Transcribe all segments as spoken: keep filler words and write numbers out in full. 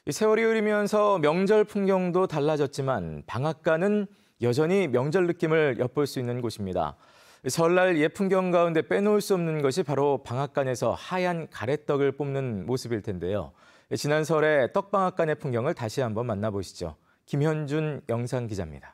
세월이 흐르면서 명절 풍경도 달라졌지만 방앗간은 여전히 명절 느낌을 엿볼 수 있는 곳입니다. 설날 옛 풍경 가운데 빼놓을 수 없는 것이 바로 방앗간에서 하얀 가래떡을 뽑는 모습일 텐데요. 지난 설에 떡방앗간의 풍경을 다시 한번 만나보시죠. 김현준 영상 기자입니다.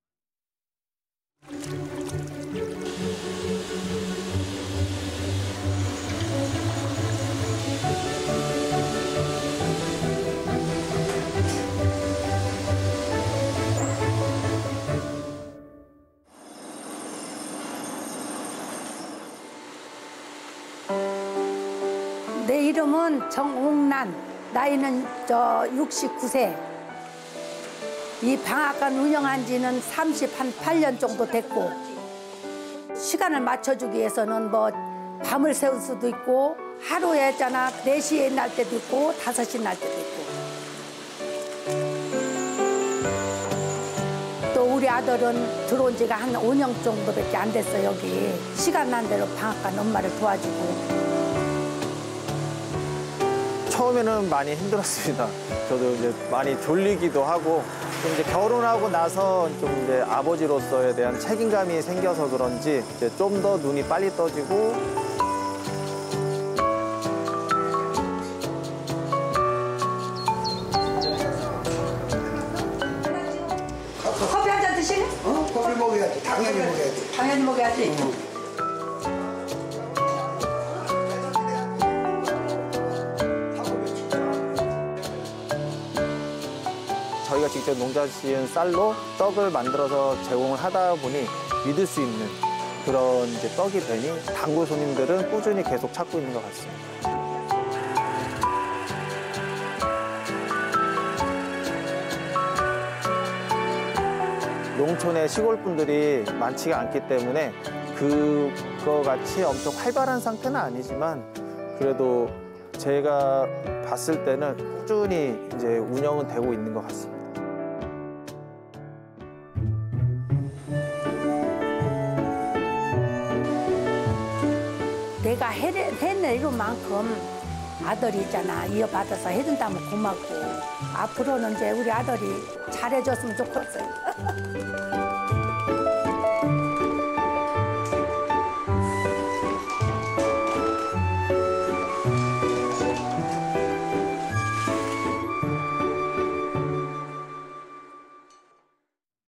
내 이름은 정옥란, 나이는 저 육십구 세. 이 방앗간 운영한 지는 삼십팔 년 정도 됐고, 시간을 맞춰주기 위해서는 뭐 밤을 새울 수도 있고, 하루에 있잖아 네 시에 날 때도 있고 다섯 시 날 때도 있고. 또 우리 아들은 들어온 지가 한 오 년 정도밖에 안 됐어. 여기 시간 난 대로 방앗간 엄마를 도와주고. 처음에는 많이 힘들었습니다. 저도 이제 많이 졸리기도 하고, 좀 이제 결혼하고 나서 좀 이제 아버지로서에 대한 책임감이 생겨서 그런지 이제 좀 더 눈이 빨리 떠지고. 커피 한 잔 드실래? 어? 커피 먹어야지. 당연히 먹어야지. 당연히 먹어야지. 응. 저희가 직접 농사 지은 쌀로 떡을 만들어서 제공을 하다 보니 믿을 수 있는 그런 이제 떡이 되니 단골 손님들은 꾸준히 계속 찾고 있는 것 같습니다. 농촌의 시골 분들이 많지가 않기 때문에 그거 같이 엄청 활발한 상태는 아니지만 그래도 제가 봤을 때는 꾸준히 이제 운영은 되고 있는 것 같습니다. 내가 해낼 만큼 아들이 있잖아. 이어받아서 해준다면 고맙고. 앞으로는 이제 우리 아들이 잘해줬으면 좋겠어요.